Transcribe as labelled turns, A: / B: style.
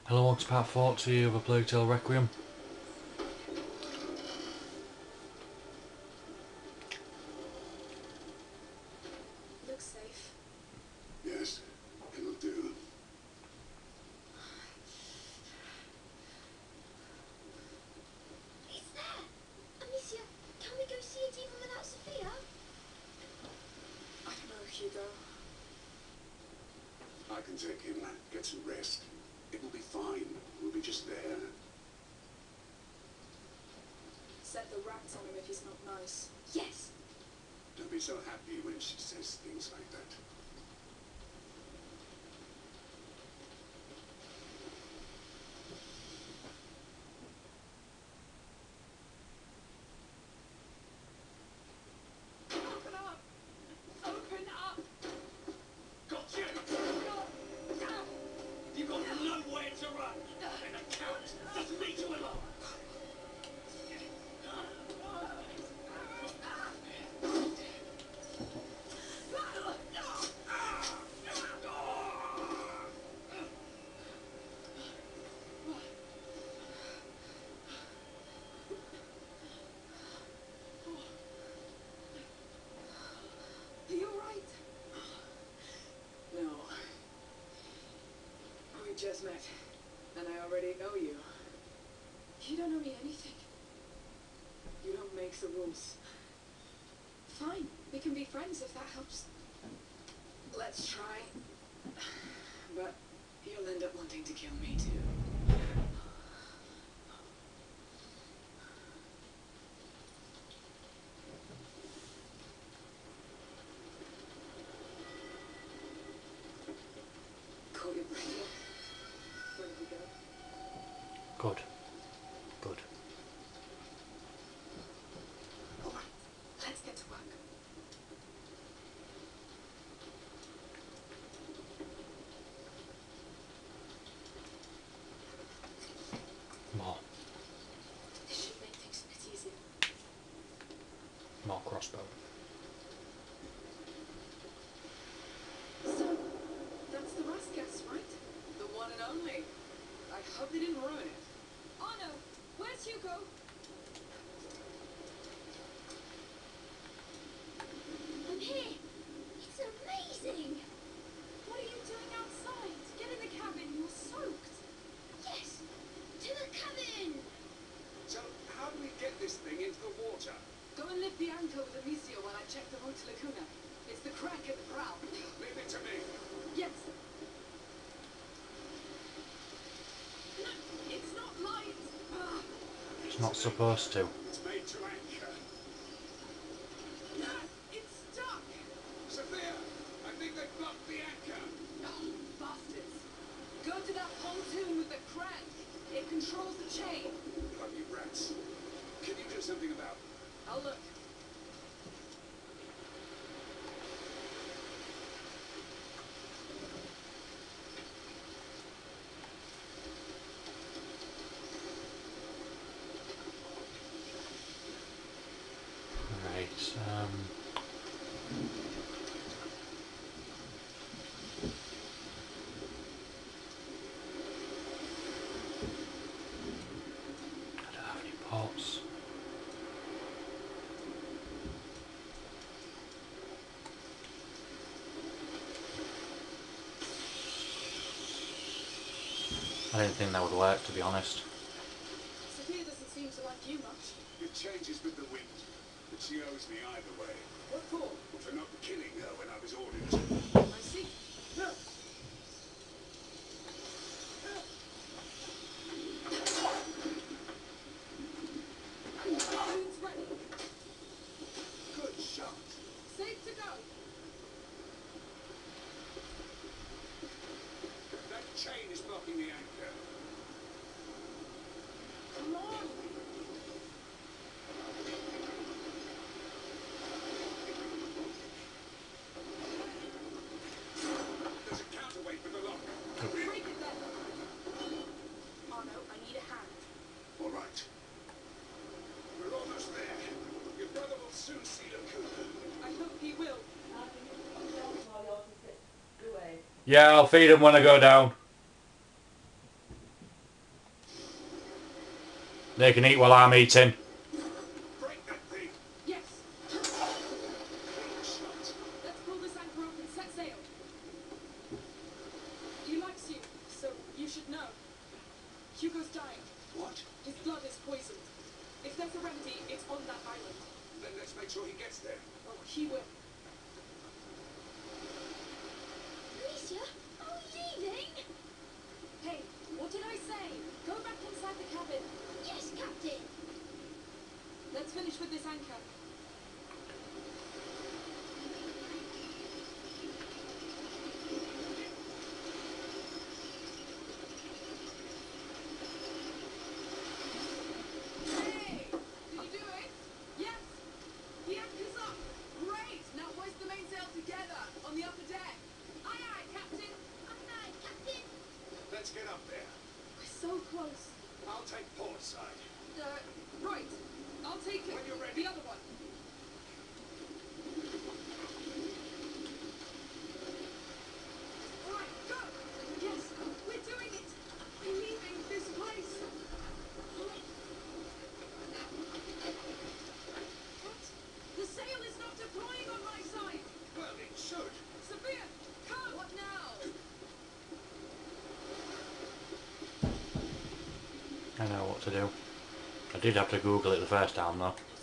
A: Hello, welcome to part 40 of A Plague Tale Requiem.
B: Looks safe.
C: Yes, it'll do.
B: It's there! Amicia, can we go see it even without Sophia? I don't know, Hugo.
C: I can take him. Get some rest. It will be fine. We'll be just there.
B: Set the rats on him if he's not nice. Yes!
C: Don't be so happy when she says things like that.
B: Open up! Open up!
D: Got you! You've got nowhere to run! And a count doesn't need to alone!
B: Are you alright?
E: No. We just met, and I already know you.
B: You don't know me anything.
E: You don't make the rules.
B: Fine, we can be friends if that helps.
E: Let's try. But you'll end up wanting to kill me too. Call your breath. Where did we go?
A: Good. Good.
B: Alright, let's get to work.
A: More.
B: This should make things a bit easier.
A: More crossbow.
B: So, that's the Rascas, right?
E: The one and only. I hope they didn't ruin it.
B: Oh no! Where's Hugo? I'm here! It's amazing! What are you doing outside? Get in the cabin, you're soaked! Yes! To the cabin!
C: So, how do we get this thing into the water?
E: Go and lift the anchor with Amicia while I check the route to Lacuna. It's the crack at the prow.
C: Leave it to me.
E: Yes.
B: No, it's not light! Ah,
A: It's not supposed to.
C: It's made to anchor.
B: no, it's stuck!
C: Sophia, I think they've blocked the anchor.
E: Oh, bastards. Go to that pontoon with the crank. It controls the chain.
C: Bloody rats. Can you do something about it?
E: I'll look.
A: Right, I don't have any pots. I didn't think that would work, to be honest.
B: Sophia doesn't seem to like you much.
C: It changes with the wind. But she owes me either way.
B: What for?
C: For not killing her when I was ordered to.
B: I see. Food's ready.
C: Good shot.
B: Safe to go.
C: That chain is blocking the anchor.
B: Come on.
C: There's a counterweight with the lock.
B: Break it then. Oh no, I need a hand.
C: All right. We're almost there. Your brother will soon see Lacuna.
B: I hope he will.
A: Yeah, I'll feed him when I go down. They can eat while I'm eating.
C: Break that thing.
B: Yes.
C: Clean shot.
B: Let's pull this anchor up and set sail. He likes you, so you should know. Hugo's dying.
C: What?
B: His blood is poisoned. If there's a remedy, it's on that island.
C: Then let's make sure he gets there.
B: Oh, he will. Alicia, are we leaving? Hey, what did I say? Go back inside the cabin. Yes, Captain. Let's finish with this anchor.
E: Hey! Did you do it?
B: Yes, the anchor's up.
E: Great! Now hoist the mainsail together on the upper deck.
B: Aye, aye, Captain. Aye, aye, Captain.
C: Let's get up there.
B: We're so close.
C: I'll take port side.
B: Right. I'll take it.
C: When you're ready.
B: The other one. All right, go. Yes, we're doing it. We're leaving this place. What? The sail is not deploying on my side.
C: Well, it should.
B: Sophia, come.
E: What now?
A: I know what to do. I did have to Google it the first time though.